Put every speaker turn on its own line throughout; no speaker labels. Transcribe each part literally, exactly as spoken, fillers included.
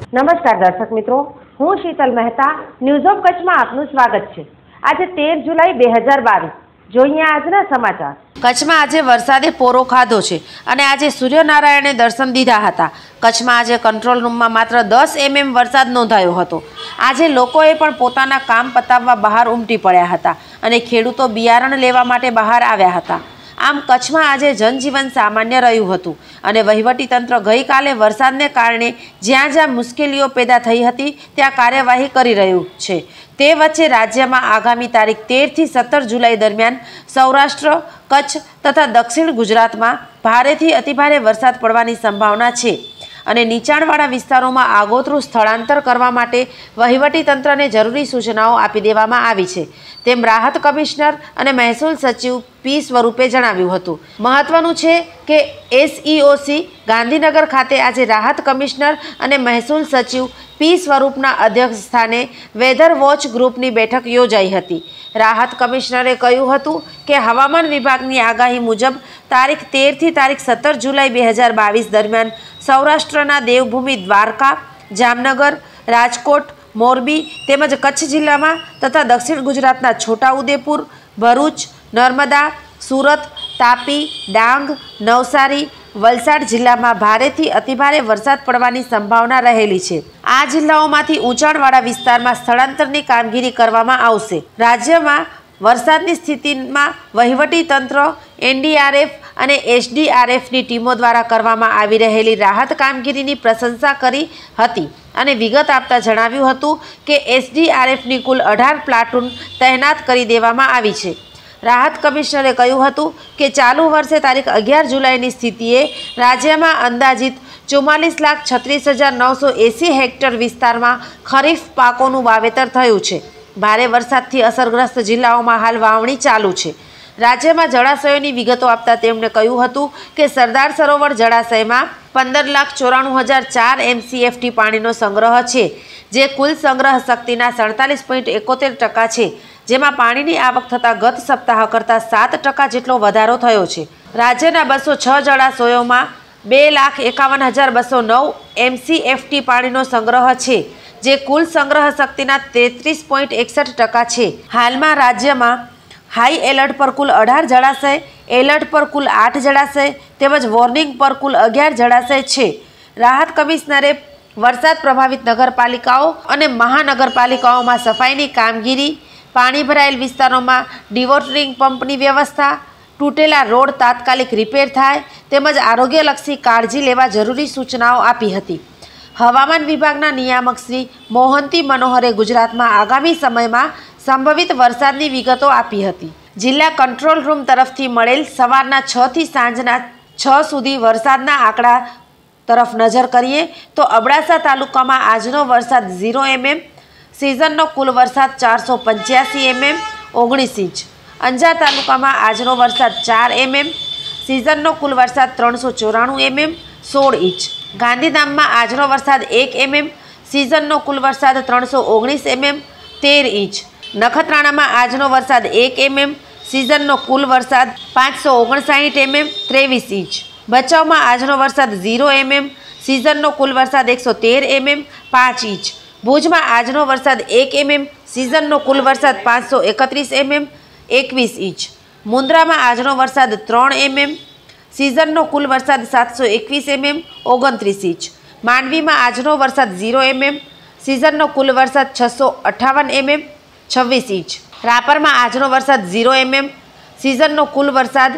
નમસ્કાર દર્શક મિત્રો, હું શીતલ મહેતા ન્યૂઝ ઓફ કચ્છમાં આપનું સ્વાગત છે। આજે તેર જુલાઈ બે હજાર બાવીસ। જોઈએ આજના સમાચાર।
કચ્છમાં આજે વરસાદે પોરો ખાધો છે અને આજે સૂર્યનારાયણે દર્શન દીધા હતા। કચ્છમાં આજે કંટ્રોલ રૂમમાં માત્ર દસ એમએમ વરસાદ નોંધાયો હતો। આજે લોકોએ પણ પોતાના કામ પતાવવા બહાર ઉમટી પડ્યા હતા અને ખેડૂતો બિયારણ લેવા માટે બહાર આવ્યા હતા। આમ કચ્છમાં આજે જનજીવન સામાન્ય રહ્યું હતું અને વહીવટીતંત્ર ગઈકાલે વરસાદને કારણે જ્યાં જ્યાં મુશ્કેલીઓ પેદા થઈ હતી ત્યાં કાર્યવાહી કરી રહ્યું છે। તે વચ્ચે રાજ્યમાં આગામી તારીખ તેરથી સત્તર જુલાઈ દરમિયાન સૌરાષ્ટ્ર, કચ્છ તથા દક્ષિણ ગુજરાતમાં ભારેથી અતિભારે વરસાદ પડવાની સંભાવના છે અને નીચાણવાળા વિસ્તારોમાં આગોતરું સ્થળાંતર કરવા માટે વહીવટીતંત્રને જરૂરી સૂચનાઓ આપી દેવામાં આવી છે, તેમ રાહત કમિશનર અને મહેસૂલ સચિવ પી સ્વરૂપે જણાવ્યું હતું। મહત્વનું છે કે એસઈઓસી ગાંધીનગર ખાતે આજે રાહત કમિશનર અને મહેસૂલ સચિવ પી સ્વરૂપના અધ્યક્ષ સ્થાને વેધર વોચ ગ્રુપની બેઠક યોજાઈ હતી। રાહત કમિશનરે કહ્યું હતું કે હવામાન વિભાગની આગાહી મુજબ તારીખ તેરથી તારીખ સત્તર જુલાઈ બે હજાર બાવીસ દરમિયાન સૌરાષ્ટ્રના દેવભૂમિ દ્વારકા, જામનગર, રાજકોટ, મોરબી તેમજ કચ્છ જિલ્લામાં તથા દક્ષિણ ગુજરાતના છોટાઉદેપુર, ભરૂચ, નર્મદા, સુરત, તાપી, ડાંગ, નવસારી, વલસાડ જિલ્લામાં ભારેથી અતિભારે વરસાદ પડવાની સંભાવના રહેલી છે। આ જિલ્લાઓમાંથી ઊંચાણવાળા વિસ્તારમાં સ્થળાંતરની કામગીરી કરવામાં આવશે। રાજ્યમાં વરસાદની સ્થિતિમાં વહીવટી તંત્ર, એનડીઆરએફ અને એસડીઆરએફની ટીમો દ્વારા કરવામાં આવી રહેલી રાહત કામગીરીની પ્રશંસા કરી હતી અને વિગત આપતા જણાવ્યું હતું કે એસડીઆરએફની કુલ અઢાર પ્લાટૂન તહેનાત કરી દેવામાં આવી છે। રાહત કમિશનરે કહ્યું હતું કે ચાલુ વર્ષે તારીખ અગિયાર જુલાઈની સ્થિતિએ રાજ્યમાં અંદાજિત ચુમ્માલીસ લાખ છત્રીસ હજાર નવસો એંસી હેક્ટર વિસ્તારમાં ખરીફ પાકોનું વાવેતર થયું છે। ભારે વરસાદથી અસરગ્રસ્ત જિલ્લાઓમાં હાલ વાવણી ચાલુ છે। રાજ્યમાં જળાશયોની વિગતો આપતા તેમણે કહ્યું હતું કે સરદાર સરોવર જળાશયમાં પંદર લાખ ચોરાણું હજાર ચાર એમસીએફટી પાણીનો સંગ્રહ છે, જે કુલ સંગ્રહ શક્તિના સડતાલીસ પોઈન્ટ એકોતેર ટકા છે, જેમાં પાણીની આવક થતાં ગત સપ્તાહ કરતાં સાત ટકા જેટલો વધારો થયો છે। રાજ્યના બસો છ જળાશયોમાં બે લાખ એકાવન હજાર બસો નવ એમસીએફટી પાણીનો સંગ્રહ છે, જે કુલ સંગ્રહ શક્તિના તેત્રીસ પોઈન્ટ એકસઠ ટકા છે। હાલમાં રાજ્યમાં હાઈ એલર્ટ પર કુલ અઢાર જળાશય, એલર્ટ પર કુલ આઠ જળાશય તેમજ વોર્નિંગ પર કુલ અગિયાર જળાશય છે। રાહત કમિશનરે વરસાદ પ્રભાવિત નગરપાલિકાઓ અને મહાનગરપાલિકાઓમાં સફાઈની કામગીરી, પાણી ભરાયેલ વિસ્તારોમાં ડિવોટરિંગ પંપની વ્યવસ્થા, તૂટેલા રોડ તાત્કાલિક રિપેર થાય તેમજ આરોગ્યલક્ષી કાળજી લેવા જરૂરી સૂચનાઓ આપી હતી। હવામાન વિભાગના નિયામક શ્રી મોહંતી મનોહરે ગુજરાતમાં આગામી સમયમાં સંભવિત વરસાદની વિગતો આપી હતી। જિલ્લા કંટ્રોલ રૂમ તરફથી મળેલ સવારના છ થી સાંજના છ સુધી વરસાદના આંકડા તરફ નજર કરીએ તો અબડાસા તાલુકામાં આજનો વરસાદ ઝીરો એમએમ, સિઝનનો કુલ વરસાદ ચારસો પંચ્યાસી એમએમ ઓગણીસ ઇંચ, અંજાર તાલુકામાં આજનો વરસાદ ચાર એમએમ, સિઝનનો કુલ વરસાદ ત્રણસો ચોરાણું એમએમ સોળ ઇંચ, ગાંધીધામમાં આજનો વરસાદ એક એમએમ, સિઝનનો કુલ વરસાદ ત્રણસો ઓગણીસ એમએમ તેર ઇંચ, નખત્રાણામાં આજનો વરસાદ એક એમએમ, સિઝનનો કુલ વરસાદ પાંચસો ઓગણસાઠ એમએમ ત્રેવીસ ઇંચ, ભચાઉમાં આજનો વરસાદ ઝીરો એમએમ, સિઝનનો કુલ વરસાદ એકસો તેર એમએમ પાંચ ઇંચ, ભુજમાં આજનો વરસાદ એક એમએમ, સિઝનનો કુલ વરસાદ પાંચસો એકત્રીસ એમએમ એકવીસ ઇંચ, મુન્દ્રામાં આજનો વરસાદ ત્રણ એમએમ, સિઝનનો કુલ વરસાદ સાતસો એકવીસ એમએમ ઓગણત્રીસ ઇંચ, માંડવીમાં આજનો વરસાદ ઝીરો એમએમ, સિઝનનો કુલ વરસાદ છસો અઠ્ઠાવન એમએમ છવ્વીસ ઇંચ, રાપરમાં આજનો વરસાદ ઝીરો એમએમ, સિઝનનો કુલ વરસાદ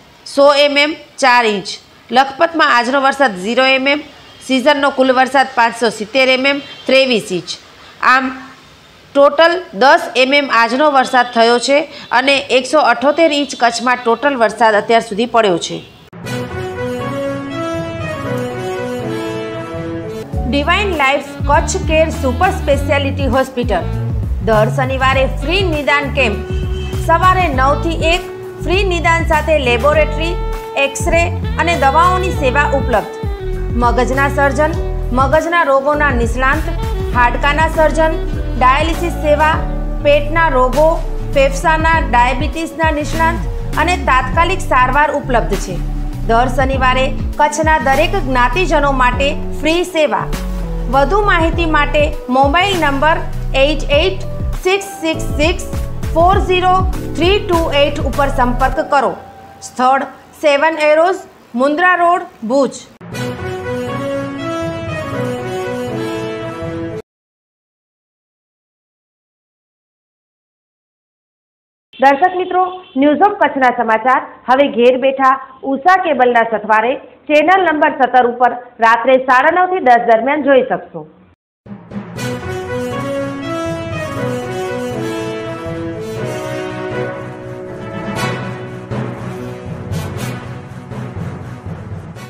સો એમએમ ચાર ઇંચ, લખપતમાં આજનો વરસાદ ઝીરો એમએમ, સિઝનનો કુલ વરસાદ પાંચસો સિત્તેર એમએમ ત્રેવીસ ઇંચ। આમ ટોટલ દસ એમએમ આજનો વરસાદ થયો છે અને એકસો અઠ્ઠોતેર ઇંચ કચ્છમાં ટોટલ વરસાદ અત્યાર સુધી પડ્યો છે। Divine life Kutch care super speciality hospital દર શનિવારે ફ્રી નિદાન કેમ્પ સવારે નવથી એક, ફ્રી નિદાન સાથે લેબોરેટરી, એક્સરે અને દવાઓની સેવા ઉપલબ્ધ। મગજના સર્જન, મગજના રોગોના નિષ્ણાંત, હાડકાના સર્જન, ડાયાલિસિસ સેવા, પેટના રોગો, ફેફસાના ડાયાબિટીસના નિષ્ણાંત અને તાત્કાલિક સારવાર ઉપલબ્ધ છે। દર શનિવારે કચ્છના દરેક જ્ઞાતિજનો માટે ફ્રી સેવા। વધુ માહિતી માટે mobile number eight eight six six six four zero three two eight ઉપર સંપર્ક કરો. સ્થળ seven arrows, Mundra road, Bhuj.
દર્શક મિત્રો, ન્યૂઝ ઓફ કચ્છના સમાચાર હવે ઘેર બેઠા ઉષા કેબલના સથવારે ચેનલ નંબર સત્તર ઉપર રાત્રે સાડા નવ થી દસ દરમિયાન જોઈ શકશો.